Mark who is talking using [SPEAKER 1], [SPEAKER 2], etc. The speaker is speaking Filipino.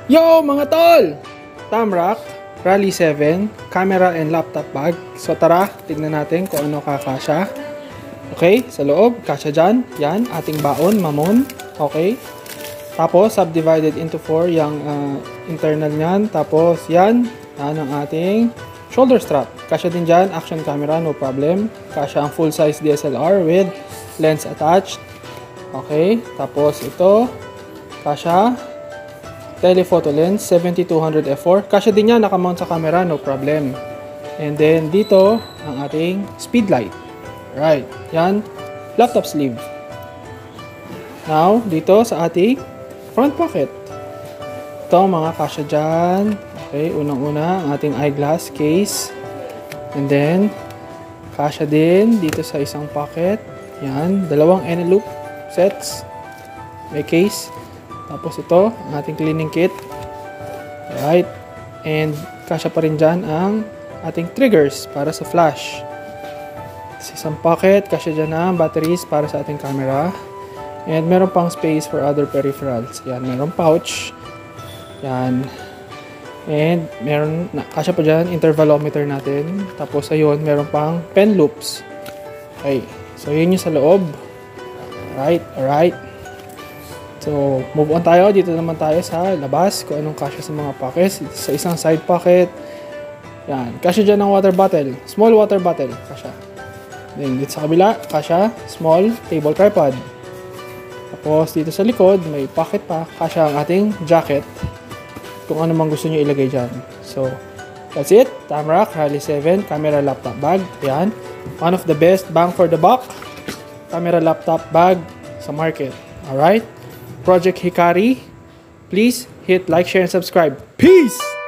[SPEAKER 1] Yo mga tol! Tamrac Rally 7 camera and laptop bag. So tara, tignan natin kung ano kakasya. Okay, sa loob, kasya dyan. Yan, ating baon, mamon. Okay. Tapos, subdivided into 4 yung internal nyan. Tapos, yan ang ating shoulder strap. Kasya din dyan, action camera, no problem. Kasya ang full size DSLR with lens attached. Okay, tapos ito, kasya telephoto lens 7200 f4. Kasya din yan, nakamount sa camera, no problem. And then dito ang ating speed light. Right, yan, laptop sleeve. Now, dito sa ating front pocket. Ito ang mga kasya dyan. Okay, unang-una ang ating eyeglass case. And then, kasya din dito sa isang pocket. Yan, dalawang Eneloop sets. May case. Tapos ito, ang ating cleaning kit. Right. And kasya pa rin dyan ang ating triggers para sa flash. Sa isang pocket, kasya dyan ang batteries para sa ating camera. And meron pang space for other peripherals. Yan, meron pouch. Yan. And meron, kasya pa dyan, intervalometer natin. Tapos ayun, meron pang pen loops. Okay. So yun yung sa loob. Alright. So, move on tayo. Dito naman tayo sa labas. Kung anong kasya sa mga pockets. Sa isang side pocket. Yan. Kasya dyan ng water bottle. Small water bottle. Kasya. Then, dito sa kabila. Kasya. Small table tripod. Tapos, dito sa likod, may pocket pa. Kasya ang ating jacket. Kung ano mang gusto nyo ilagay dyan. So, that's it. Tamrac Rally 7 camera laptop bag. Yan. One of the best bang for the buck camera laptop bag sa market. Alright? Project Hikari. Please hit like, share, and subscribe. Peace!